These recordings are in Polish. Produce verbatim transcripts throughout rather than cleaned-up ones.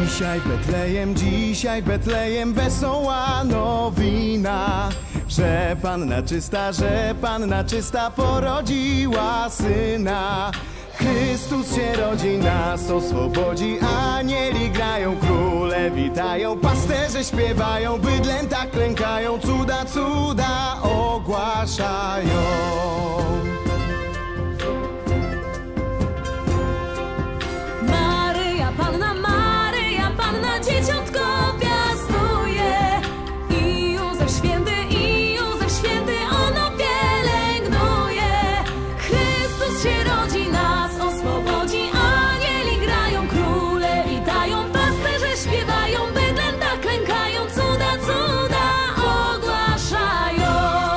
Dzisiaj w Betlejem, dzisiaj w Betlejem wesoła nowina, że Panna czysta, że Panna czysta porodziła Syna. Chrystus się rodzi, nas oswobodzi, anieli grają, króle witają, pasterze śpiewają, bydlęta klękają, cuda, cuda ogłaszają. Maryja Panna, Maryja Panna, dzieciątko piastuje. I Józef święty, i Józef święty, ono pielęgnuje. Chrystus się rodzi, nas oswobodzi, anieli grają, króle witają, pasterze śpiewają, bydlęta klękają, cuda, cuda ogłaszają.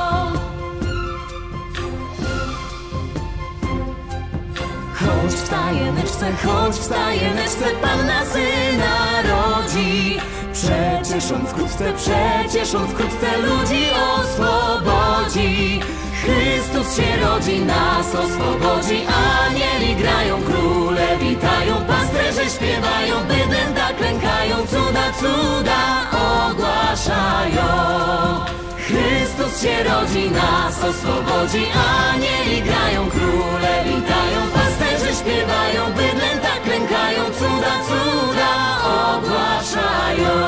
Choć w stajeneczce, choć w stajeneczce Panna Syna rodzi, przecież On wkrótce, przecież On wkrótce ludzi oswobodzi. Chrystus się rodzi, nas oswobodzi, anieli grają, króle witają, pasterze śpiewają, bydlęta klękają, cuda, cuda ogłaszają. Chrystus się rodzi, nas oswobodzi, anieli grają, króle witają, pasterze śpiewają, bydlęta klękają, cuda, cuda ogłaszają.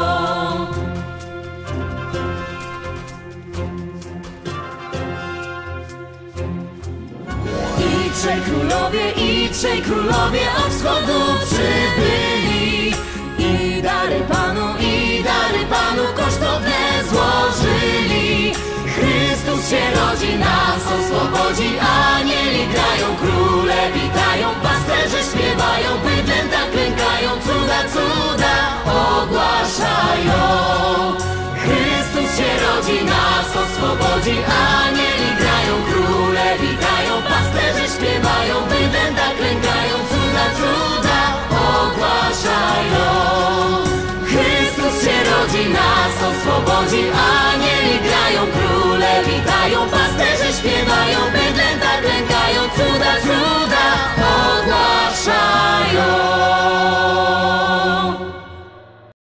I trzej królowie, i trzej królowie od wschodu przybyli, i dary Panu, i dary Panu kosztowne złożyli. Chrystus się rodzi, nas oswobodzi, anieli grają, króle witają, pasterze śpiewają, bydlęta klękają, cuda, cuda ogłaszają. Chrystus się rodzi, nas oswobodzi, anieli grają, króle witają, pasterze śpiewają, bydlęta klękają, cuda, cuda ogłaszają. Chrystus się rodzi, nas oswobodzi, anieli grają, króle witają, pasterze śpiewają, bydlęta klękają, cuda, cuda ogłaszają.